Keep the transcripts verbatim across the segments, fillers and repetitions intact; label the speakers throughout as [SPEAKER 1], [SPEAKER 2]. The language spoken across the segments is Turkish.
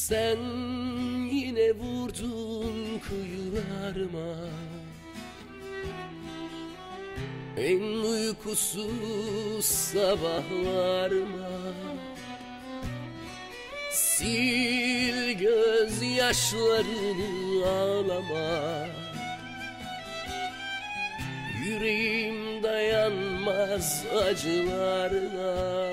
[SPEAKER 1] Sen yine vurdun kuyularıma, en uykusuz sabahlarıma. Sil gözyaşlarını, ağlama. Yüreğim dayanmaz acılarına.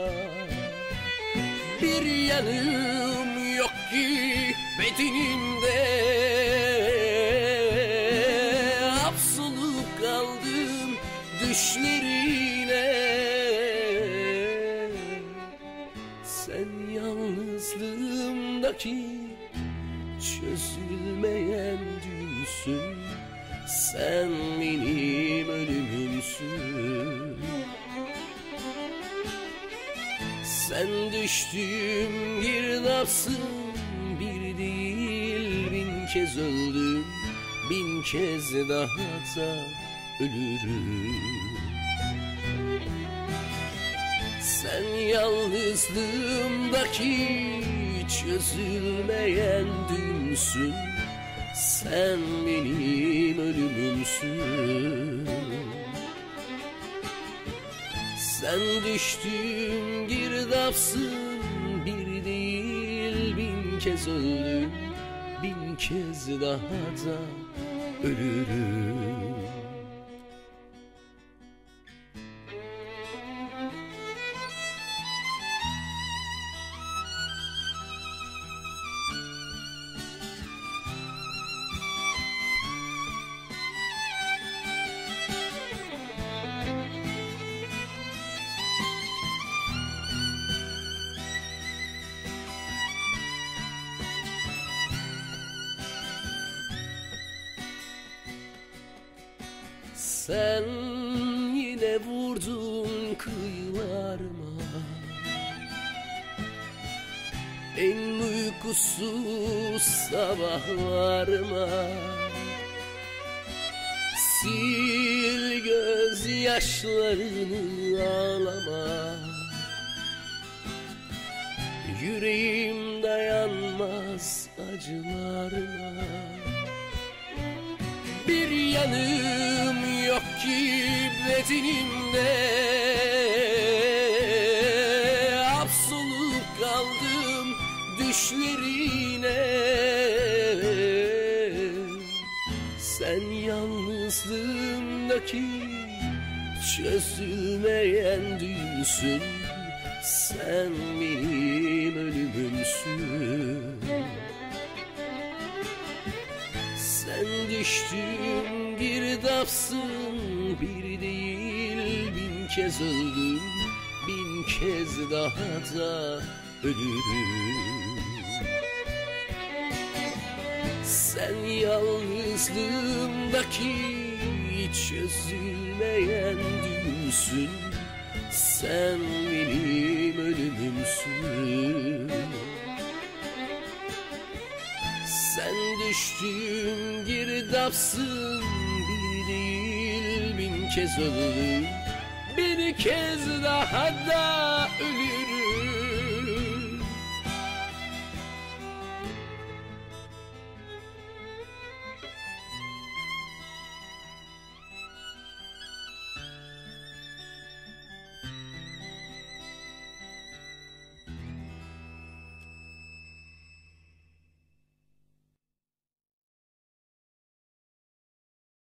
[SPEAKER 1] Bir yanım yok ki bedenimde, hapsolup kaldım düşlerine. Sen yalnızlığımdaki çözülmeyen düğümsün. Sen benim ölümümsün. Sen düştüğüm girdapsın, bir değil bin kez öldüm, bin kez daha da ölürüm. Sen yalnızlığımdaki çözülmeyen düğümsün. Sen benim ölümümsün. Sen düştüğüm girdapsın, bir değil bin kez öldüm, bin kez daha da ölürüm. Sen yine vurdun kıyılarıma, en uykusuz sabahlarıma. Sil gözyaşlarını, ağlama. Yüreğim dayanmaz acılarına. Bir yanım yok ki bedenimde, hapsolup kaldım düşlerine. Sen yalnızlığımdaki çözülmeyen düğümsün. Sen benim ölümümsün. Sen düştüğüm girdapsın, bir değil bin kez öldüm, bin kez daha da ölürüm. Sen yalnızlığımdaki çözülmeyen düğümsün. Sen benim ölümümsün. Sen düştüğüm girdapsın, bir değil bin kez öldüm, bir kez daha da ölürüm.